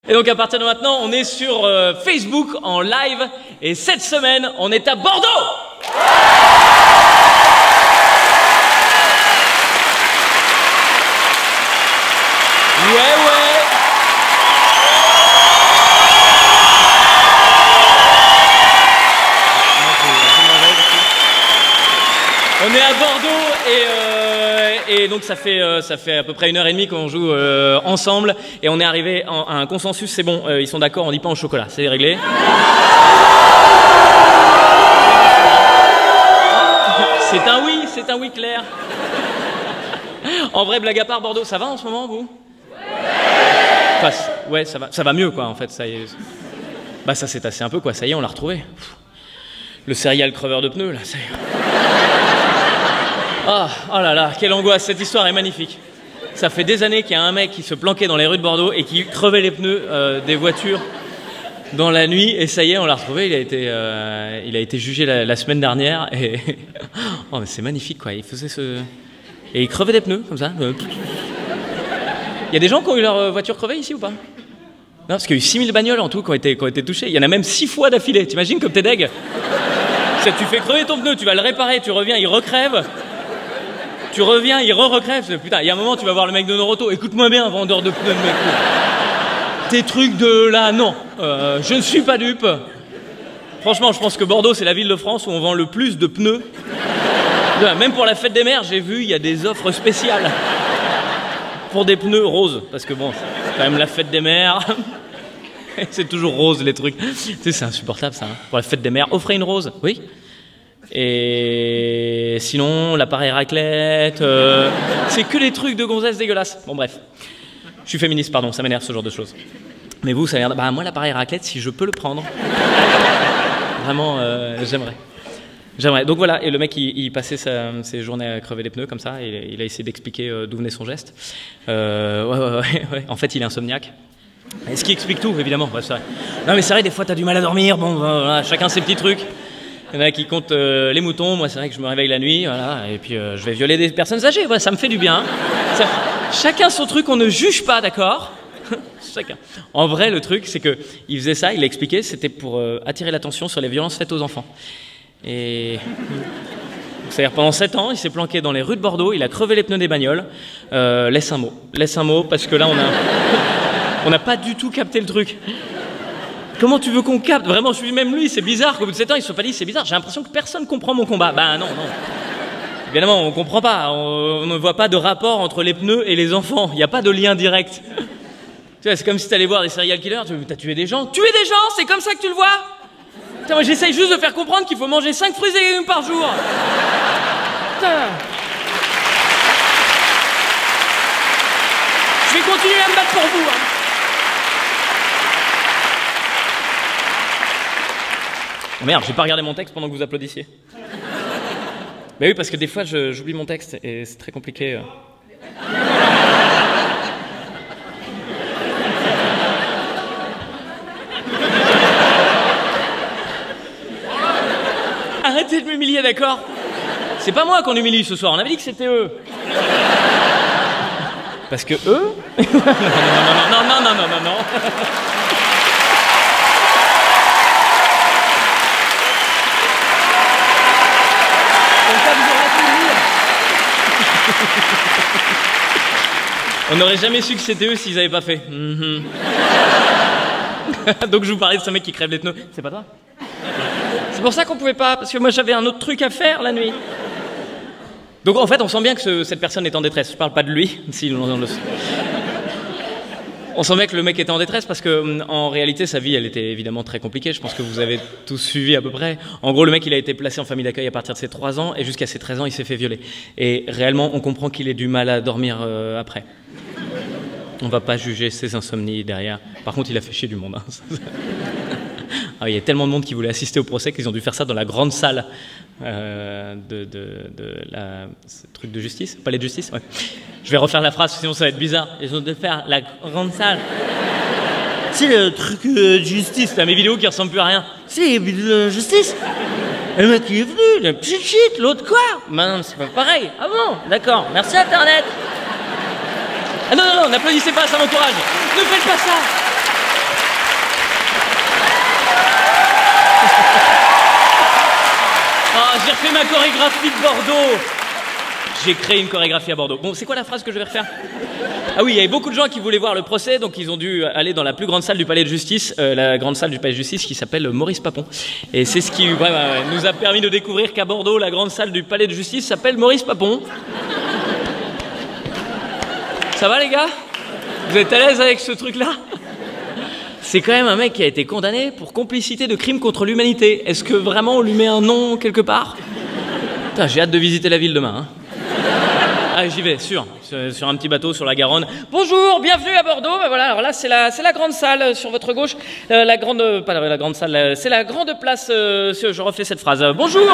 Et donc à partir de maintenant, on est sur Facebook en live et cette semaine, on est à Bordeaux. Ouais. On est à Bordeaux et donc ça fait à peu près 1h30 qu'on joue ensemble et on est arrivé à un consensus, c'est bon, ils sont d'accord, on dit pas en chocolat, c'est réglé. C'est un oui clair. En vrai, blague à part, Bordeaux, ça va en ce moment, vous? Enfin, ouais, ça va mieux, quoi, en fait, ça y est. Bah ça s'est tassé un peu, quoi, ça y est, on l'a retrouvé. Le serial creveur de pneus, là, ça y est. Oh là là, quelle angoisse, cette histoire est magnifique. Ça fait des années qu'il y a un mec qui se planquait dans les rues de Bordeaux et qui crevait les pneus des voitures dans la nuit, et ça y est, on l'a retrouvé, il a été jugé la semaine dernière, et oh mais c'est magnifique, quoi, il faisait ce... Et il crevait des pneus, comme ça. Il y a des gens qui ont eu leur voiture crevée ici ou pas? Non, parce qu'il y a eu 6000 bagnoles en tout qui ont été touchées, il y en a même 6 fois d'affilée, t'imagines comme t'es deg? Tu fais crever ton pneu, tu vas le réparer, tu reviens, il recrève. Tu reviens, il recrève. Putain, il y a un moment, tu vas voir le mec de Noroto. Écoute-moi bien, vendeur de pneus de mec. Tes trucs de là, non. Je ne suis pas dupe. Franchement, je pense que Bordeaux, c'est la ville de France où on vend le plus de pneus. Même pour la fête des mères, j'ai vu, il y a des offres spéciales. Pour des pneus roses. Parce que bon, c'est quand même la fête des mères. C'est toujours rose, les trucs. Tu sais, c'est insupportable, ça. Hein. Pour la fête des mères, offrez une rose. Oui. Et sinon, l'appareil raclette, c'est que les trucs de gonzesse dégueulasses. Bon bref, je suis féministe, pardon, ça m'énerve ce genre de choses. Mais vous, ça a l'air... Bah moi, l'appareil raclette, si je peux le prendre, vraiment, j'aimerais. Donc voilà, et le mec, il passait ses journées à crever les pneus comme ça, et il a essayé d'expliquer d'où venait son geste. Ouais. En fait, il est insomniaque. Et ce qui explique tout, évidemment. Ouais, c'est vrai. Non mais c'est vrai, des fois, t'as du mal à dormir, bon, voilà, chacun ses petits trucs. Il y en a qui comptent les moutons, moi c'est vrai que je me réveille la nuit, voilà, et puis je vais violer des personnes âgées, ouais, ça me fait du bien. Chacun son truc, on ne juge pas, d'accord? Chacun. En vrai, le truc, c'est que il faisait ça, il a expliqué, c'était pour attirer l'attention sur les violences faites aux enfants. Et c'est-à-dire pendant 7 ans, il s'est planqué dans les rues de Bordeaux, il a crevé les pneus des bagnoles. Laisse un mot, parce que là on n'a pas du tout capté le truc. Comment tu veux qu'on capte? Vraiment, je suis même lui, c'est bizarre qu'au bout de 7 ans, il se soit pas dit, c'est bizarre, j'ai l'impression que personne comprend mon combat. Bah non. Évidemment, on comprend pas, on ne voit pas de rapport entre les pneus et les enfants, il n'y a pas de lien direct. Tu vois, c'est comme si t'allais voir des serial killers, t'as tué des gens. Tuer des gens, c'est comme ça que tu le vois? Putain, moi j'essaye juste de faire comprendre qu'il faut manger 5 fruits et légumes par jour. Putain. Je vais continuer à me battre pour vous, hein. Oh merde, j'ai pas regardé mon texte pendant que vous applaudissiez. Bah oui, parce que des fois, j'oublie mon texte et c'est très compliqué. Arrêtez de m'humilier, d'accord? C'est pas moi qu'on humilie ce soir, on avait dit que c'était eux. Parce que eux... Non. On n'aurait jamais su que c'était eux s'ils n'avaient pas fait. Donc je vous parlais de ce mec qui crève les pneus. C'est pas toi? C'est pour ça qu'on pouvait pas, parce que moi j'avais un autre truc à faire la nuit. Donc en fait on sent bien que cette personne est en détresse. Je parle pas de lui, si on sent bien que le mec était en détresse parce que en réalité sa vie elle était évidemment très compliquée. Je pense que vous avez tous suivi à peu près. En gros le mec il a été placé en famille d'accueil à partir de ses 3 ans et jusqu'à ses 13 ans il s'est fait violer. Et réellement on comprend qu'il ait du mal à dormir après. On va pas juger ses insomnies derrière. Par contre il a fait chier du monde. Hein. Ah, il y a tellement de monde qui voulait assister au procès qu'ils ont dû faire ça dans la grande salle ce truc de justice, palais de justice. Ouais. Je vais refaire la phrase sinon ça va être bizarre. Ils ont dû faire la grande salle. C'est le truc de justice. T'as mes vidéos qui ressemblent plus à rien. C'est de justice. Le mec qui est venu, le petit shit, l'autre quoi? Ben non, c'est pas pareil. Ah bon, d'accord. Merci Internet. Ah non, n'applaudissez pas, ça m'encourage. Ne faites pas ça. chorégraphie de Bordeaux. J'ai créé une chorégraphie à Bordeaux. Bon, c'est quoi la phrase que je vais refaire? Ah oui, il y avait beaucoup de gens qui voulaient voir le procès, donc ils ont dû aller dans la plus grande salle du palais de justice, la grande salle du palais de justice qui s'appelle Maurice Papon. Et c'est ce qui nous a permis de découvrir qu'à Bordeaux, la grande salle du palais de justice s'appelle Maurice Papon. Ça va les gars? Vous êtes à l'aise avec ce truc-là? C'est quand même un mec qui a été condamné pour complicité de crimes contre l'humanité. Est-ce que vraiment on lui met un nom quelque part? Putain, j'ai hâte de visiter la ville demain. Hein. Ah, j'y vais, sur un petit bateau sur la Garonne. Bonjour, bienvenue à Bordeaux. Ben voilà, alors là, c'est la grande salle sur votre gauche. Pas la grande salle, c'est la grande place. Je refais cette phrase. Bonjour.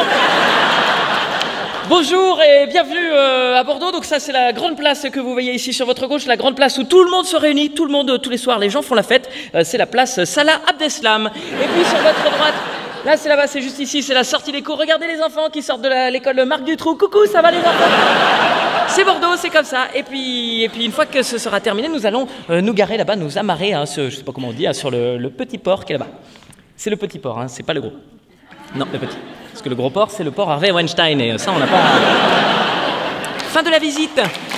Bonjour et bienvenue à Bordeaux. Donc ça, c'est la grande place que vous voyez ici sur votre gauche, la grande place où tout le monde se réunit, tout le monde, tous les soirs, les gens font la fête. C'est la place Salah Abdeslam. Et puis sur votre droite, là, c'est là-bas, c'est juste ici, c'est la sortie des cours. Regardez les enfants qui sortent de l'école Marc Dutroux. Coucou, ça va les enfants? C'est Bordeaux, c'est comme ça. Et puis une fois que ce sera terminé, nous allons nous garer là-bas, nous amarrer, hein, je sais pas comment on dit, hein, sur le petit port qui est là-bas. C'est le petit port, hein, c'est pas le gros. Non, le petit. Parce que le gros port, c'est le port Harvey Weinstein, et ça, on n'a pas... Fin de la visite.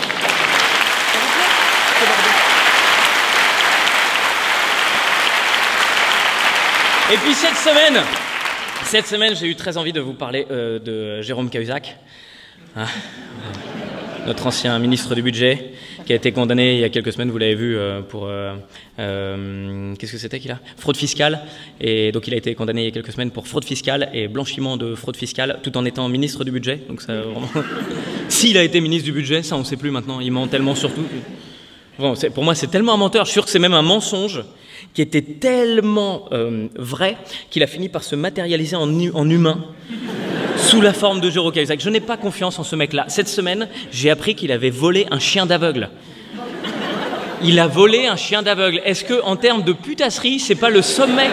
Et puis cette semaine, j'ai eu très envie de vous parler de Jérôme Cahuzac, hein, notre ancien ministre du budget, qui a été condamné il y a quelques semaines, vous l'avez vu, pour... qu'est-ce que c'était qu'il a? Fraude fiscale. Et donc il a été condamné il y a quelques semaines pour fraude fiscale et blanchiment de fraude fiscale, tout en étant ministre du budget. Donc ça, vraiment... S'il a été ministre du budget, ça on ne sait plus maintenant, il ment tellement surtout. Bon, pour moi c'est tellement un menteur, je suis sûr que c'est même un mensonge qui était tellement vrai qu'il a fini par se matérialiser en humain. Sous la forme de Jérôme Cahuzac. Je n'ai pas confiance en ce mec-là. Cette semaine, j'ai appris qu'il avait volé un chien d'aveugle. Il a volé un chien d'aveugle. Est-ce que, en termes de putasserie, c'est pas le sommet?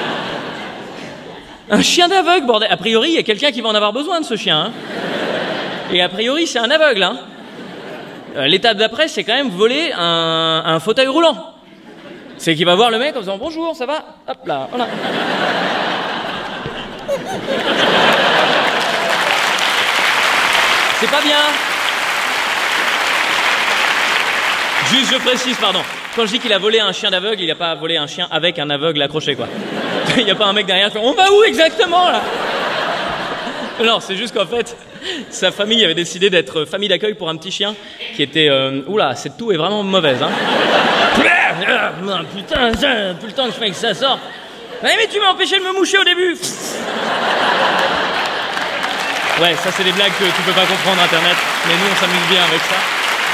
Un chien d'aveugle, bordel. A priori, il y a quelqu'un qui va en avoir besoin de ce chien. Hein. Et a priori, c'est un aveugle. Hein. L'étape d'après, c'est quand même voler un fauteuil roulant. C'est qu'il va voir le mec en disant « Bonjour, ça va ?» Hop là, voilà. C'est pas bien. Juste, je précise, pardon. Quand je dis qu'il a volé un chien d'aveugle, il n'a pas volé un chien avec un aveugle accroché, quoi. Il n'y a pas un mec derrière qui fait « On va où exactement, là ?» Non, c'est juste qu'en fait, sa famille avait décidé d'être famille d'accueil pour un petit chien qui était... Oula, cette toux est vraiment mauvaise, hein. Putain, tout le temps que je fais que ça sort. Mais tu m'as empêché de me moucher au début. Ouais, ça c'est des blagues que tu peux pas comprendre Internet, mais nous on s'amuse bien avec ça.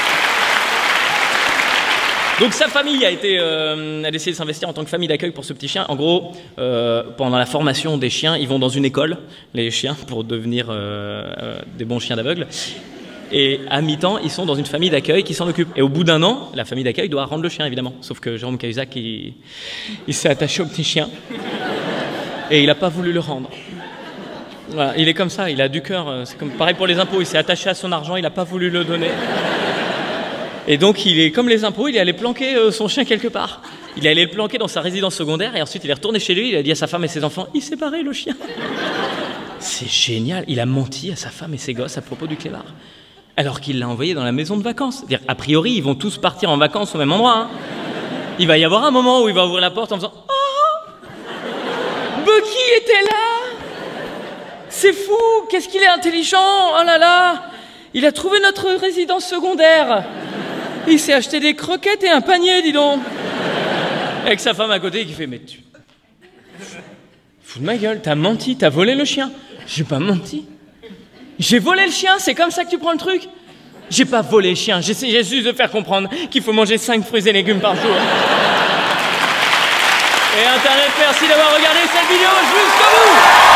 Donc sa famille a décidé de s'investir en tant que famille d'accueil pour ce petit chien. En gros, pendant la formation des chiens, ils vont dans une école, les chiens, pour devenir des bons chiens d'aveugle. Et à mi-temps, ils sont dans une famille d'accueil qui s'en occupe. Et au bout d'un an, la famille d'accueil doit rendre le chien, évidemment. Sauf que Jérôme Cahuzac, il s'est attaché au petit chien. Et il n'a pas voulu le rendre. Voilà, il est comme ça, il a du cœur. C'est comme pareil pour les impôts, il s'est attaché à son argent, il n'a pas voulu le donner. Et donc, il est comme les impôts, il est allé planquer son chien quelque part. Il est allé le planquer dans sa résidence secondaire et ensuite il est retourné chez lui, il a dit à sa femme et ses enfants, il s'est barré le chien. C'est génial, il a menti à sa femme et ses gosses à propos du clébard. Alors qu'il l'a envoyé dans la maison de vacances. C'est-à-dire, a priori, ils vont tous partir en vacances au même endroit. Hein. Il va y avoir un moment où il va ouvrir la porte en faisant « Oh, Bucky était là. C'est fou, qu'est-ce qu'il est intelligent. Oh là là, il a trouvé notre résidence secondaire. Il s'est acheté des croquettes et un panier, dis donc. » Avec sa femme à côté qui fait « Mais tu... fous de ma gueule, t'as menti, t'as volé le chien. » J'ai pas menti. J'ai volé le chien, c'est comme ça que tu prends le truc? J'ai pas volé le chien, j'essayais juste de faire comprendre qu'il faut manger 5 fruits et légumes par jour. Et Internet, merci d'avoir regardé cette vidéo jusqu'au bout.